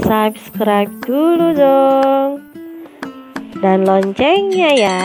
subscribe dulu dong, dan loncengnya ya.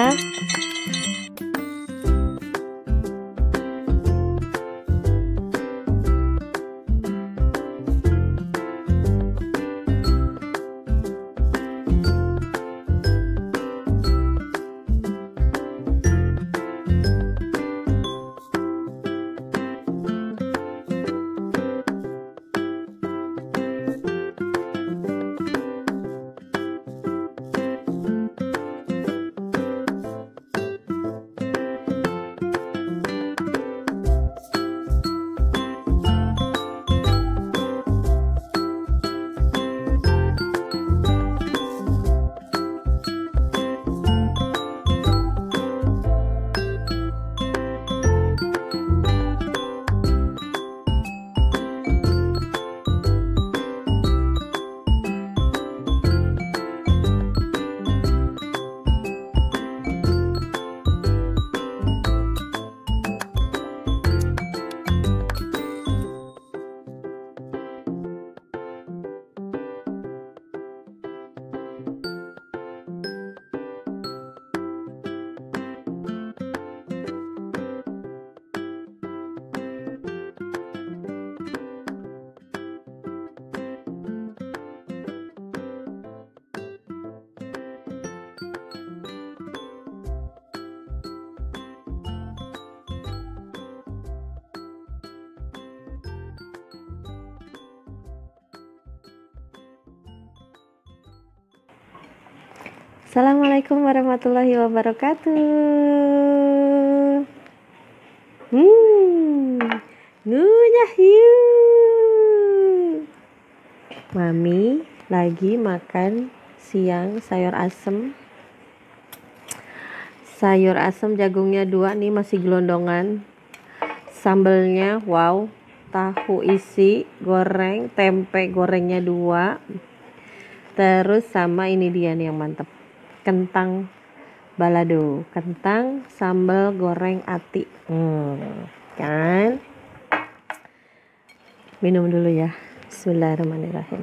Assalamualaikum warahmatullahi wabarakatuh. Ngunyah yuk. Mami lagi makan siang sayur asem. Sayur asem jagungnya 2 nih, masih gelondongan. Sambelnya wow, tahu isi goreng, tempe gorengnya 2. Terus sama ini dia nih yang mantep, kentang balado, kentang sambal goreng ati. Kan? Minum dulu ya. Bismillahirrahmanirrahim.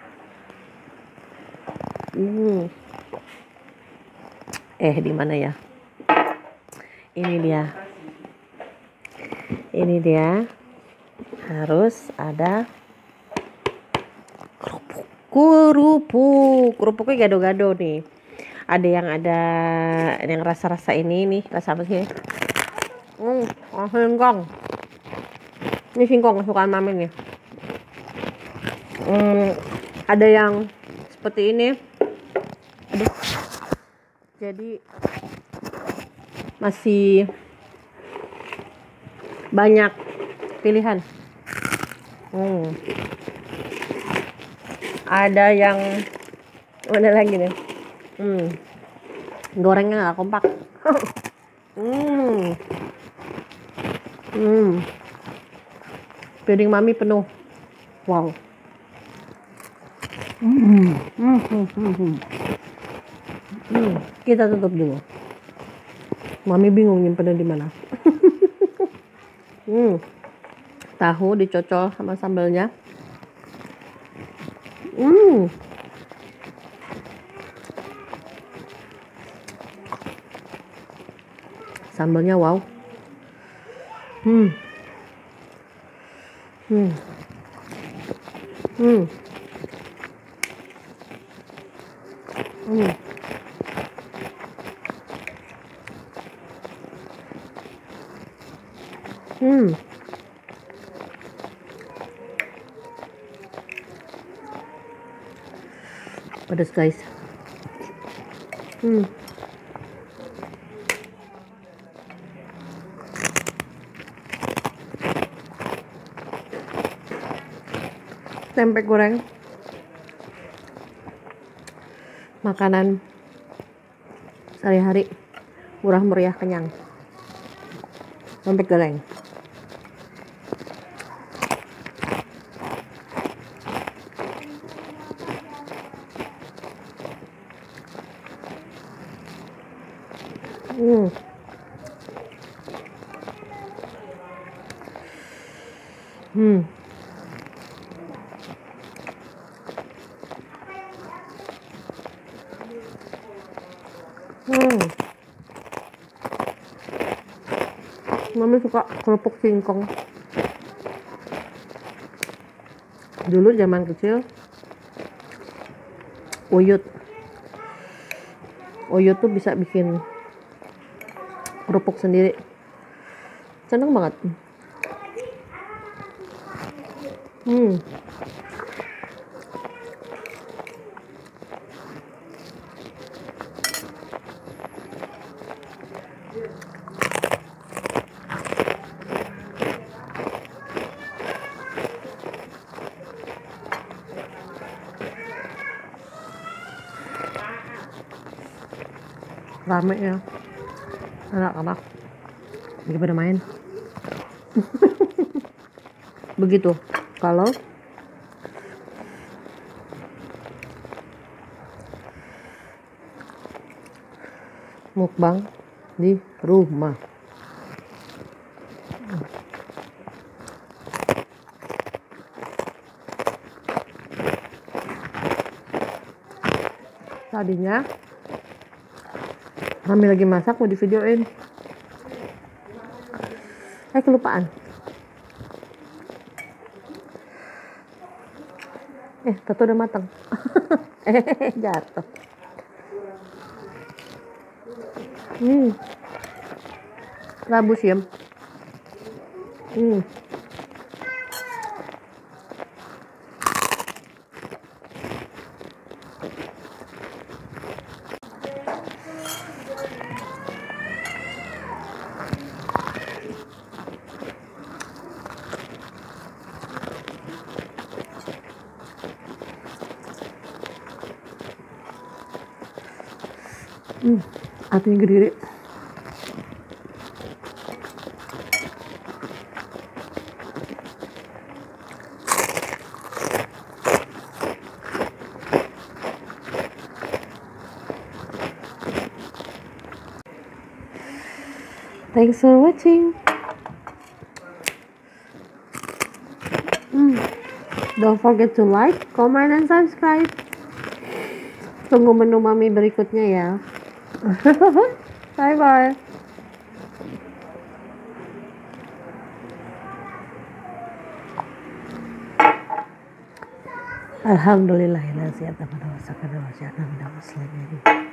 Di mana ya? Ini dia. Harus ada kerupuknya gado-gado nih. Ada yang rasa-rasa ini nih, rasa apa sih? Singkong. Ini singkong kesukaan mami nih. Ada yang seperti ini. Aduh. Jadi masih banyak pilihan. Ada yang mana lagi nih? Gorengnya nggak kompak. Piring mami penuh. Wow. Kita tutup dulu. Mami bingung nyimpennya di mana. Tahu dicocol sama sambelnya. Sambalnya wow. Pedas guys. Tempe goreng, makanan sehari-hari, murah meriah, kenyang. Tempe goreng. Hmm. Mami suka kerupuk singkong. Dulu zaman kecil, Uyut tuh bisa bikin kerupuk sendiri. Seneng banget. Rame ya, anak-anak lagi pada main. Begitu kalau mukbang di rumah. Tadinya Mami lagi masak mau di videoin, kelupaan. Tato udah matang. Jatuh. Rabus ya. Apinya gede. Thanks for watching. Don't forget to like, comment, and subscribe. Tunggu menu Mami berikutnya ya. Bye bye. Alhamdulillahirrahmanirrahim.